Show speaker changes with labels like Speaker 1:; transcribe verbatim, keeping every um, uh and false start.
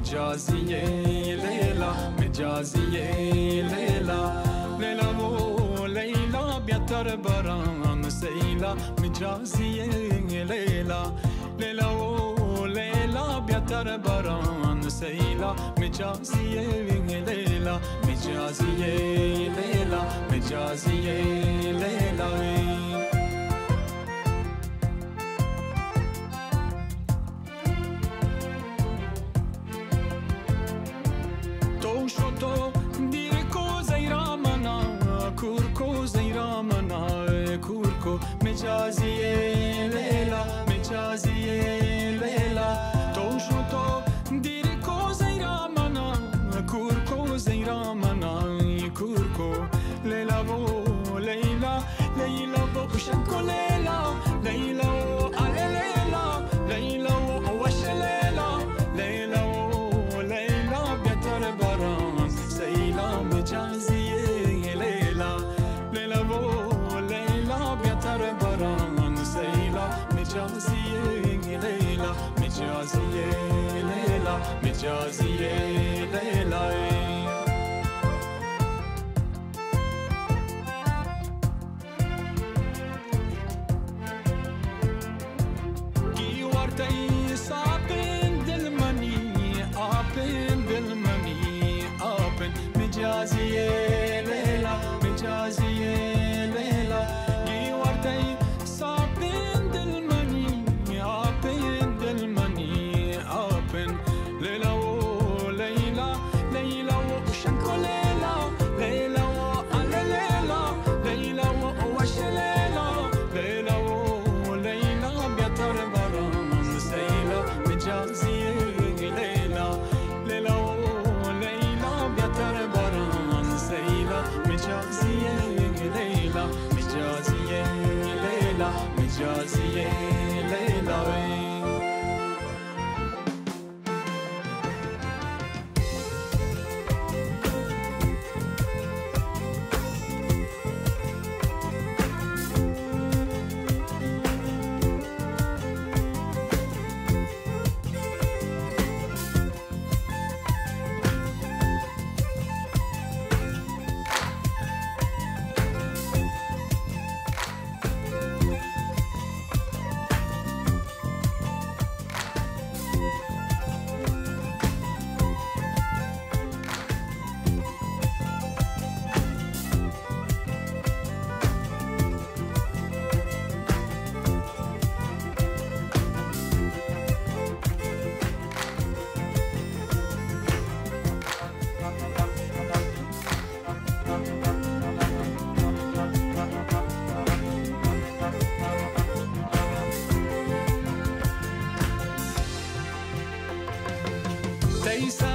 Speaker 1: مجازیه لیلا مجازیه لیلا لیلا و لیلا بیاتر بران سیلا مجازیه لیلا لیلا و لیلا بیاتر بران سیلا مجازیه لیلا مجازیه لیلا مجازیه لیلا مجازیه لیلا مجازیه لیلا تو شو تو دیری کو زیرا منا کورکو زیرا منا کورکو لیلا و لیلا لیلا و شنکو لیلا لیلا و آله لیلا لیلا و وش لیلا لیلا و لیلا بیتر بران سیلا مجازیه لیلا لیلا و بیاتر بران سیلا مجازیه لیلا مجازیه لیلا مجازیه لیلا کی ورتی سابن دل منی آپن دل منی آپن مجازیه لیلا مجازیه لیلا صابين دل مني عابين دل مني عابن ليلى وليلى ليلى وشنكو ليلى ليلى وعلى ليلى ليلى ووش ليلى ليلى وليلى بيتر بران سيلى مجازية ليلى ليلى وليلى بيتر بران سيلى مجازية ليلى مجازية ليلى مجازية ليلى They say